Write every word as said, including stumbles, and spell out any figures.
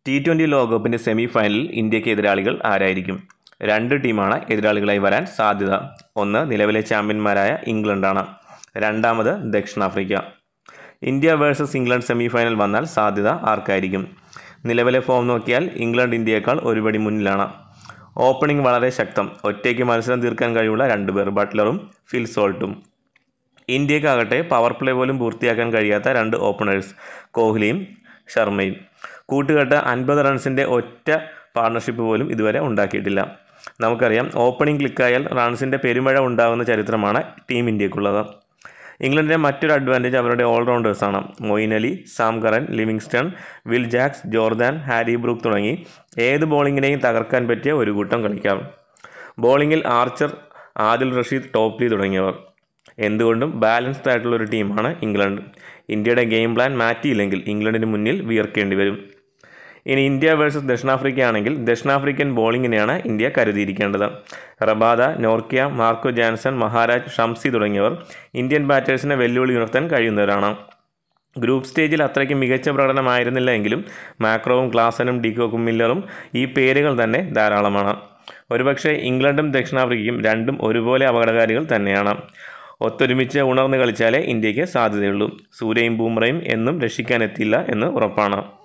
T twenty ലോകകപ്പിൻ്റെ semi ഫൈനലിൽ ഇന്ത്യക്ക് എതിരാളികൾ ആരായിരിക്കും? രണ്ട് ടീമാണ് എതിരാളികളായി വരാൻ സാധ്യത. ഒന്ന് നിലവിലെ ചാമ്പ്യന്മാരായ ഇംഗ്ലണ്ടാണ്. രണ്ടാമത് ദക്ഷിണാഫ്രിക്ക. India versus England semi final വന്നാൽ സാധ്യത ആർക്കായിരിക്കും? നിലവിലെ ഫോം നോക്കിയാൽ ഇംഗ്ലണ്ട് ഇന്ത്യയേക്കാൾ ഒരുപടി മുന്നിലാണ്. ഓപ്പണിംഗ് വളരെ ശക്തം. ഒറ്റയ്ക്ക് മത്സരം തീർക്കാൻ കഴിവുള്ള രണ്ടുപേർ, ബട്ട്ലറും ഫിൽ സോൾട്ടും. ഇന്ത്യക്കാകട്ടെ പവർ പ്ലേ പോലും പൂർത്തിയാക്കാൻ കഴിയാത്ത രണ്ട് ഓപ്പണേഴ്സ്, കോഹ്ലിയും ശർമ്മയും. കൂട്ടുകെട്ട് അൻപത് റൺസിൻ്റെ ഒറ്റ പാർട്ണർഷിപ്പ് പോലും ഇതുവരെ ഉണ്ടാക്കിയിട്ടില്ല. നമുക്കറിയാം, ഓപ്പണിംഗ് ക്ലിക്കായാൽ റൺസിൻ്റെ പെരുമഴ ഉണ്ടാകുന്ന ചരിത്രമാണ് ടീം ഇന്ത്യക്കുള്ളത്. ഇംഗ്ലണ്ടിൻ്റെ മറ്റൊരു അഡ്വാൻറ്റേജ് അവരുടെ ഓൾറൗണ്ടേഴ്സാണ്. Moeen Ali, Sam Curran, Livingstone, Will Jacks, Jordan, Harry Brook തുടങ്ങി ഏത് ബോളിങ്ങിനെയും തകർക്കാൻ പറ്റിയ ഒരു കൂട്ടം കളിക്കാർ. ബോളിങ്ങിൽ ആർച്ചർ, ആദിൽ റഷീദ്, ടോപ്ലി തുടങ്ങിയവർ. എന്തുകൊണ്ടും ബാലൻസ്ഡ് ആയിട്ടുള്ള ഒരു ടീമാണ് ഇംഗ്ലണ്ട്. ഇന്ത്യയുടെ ഗെയിം പ്ലാൻ മാറ്റിയില്ലെങ്കിൽ ഇംഗ്ലണ്ടിന് മുന്നിൽ വിയർക്കേണ്ടി വരും. ഇനി ഇന്ത്യ വേഴ്സസ് ദക്ഷിണാഫ്രിക്ക ആണെങ്കിൽ ദക്ഷിണാഫ്രിക്കൻ ബോളിങ്ങിനെയാണ് ഇന്ത്യ കരുതിയിരിക്കേണ്ടത്. Rabada, Nortje, Marco Jansen, Maharaj, Shamsi തുടങ്ങിയവർ ഇന്ത്യൻ ബാറ്റേഴ്സിനെ വെല്ലുവിളി ഉയർത്താൻ കഴിയുന്നവരാണ്. ഗ്രൂപ്പ് സ്റ്റേജിൽ അത്രയ്ക്ക് മികച്ച പ്രകടനമായിരുന്നില്ല എങ്കിലും മാക്രോവും ക്ലാസനും ഡിക്കോക്കും മില്ലറും ഈ പേരുകൾ തന്നെ ധാരാളമാണ്. ഒരുപക്ഷെ ഇംഗ്ലണ്ടും ദക്ഷിണാഫ്രിക്കയും രണ്ടും ഒരുപോലെ അപകടകാരികൾ തന്നെയാണ്. ഒത്തൊരുമിച്ച് ഉണർന്ന് കളിച്ചാലേ ഇന്ത്യക്ക് സാധ്യതയുള്ളൂ. സൂര്യയും ബൂമ്രയും എന്നും രക്ഷിക്കാനെത്തില്ല എന്ന് ഉറപ്പാണ്.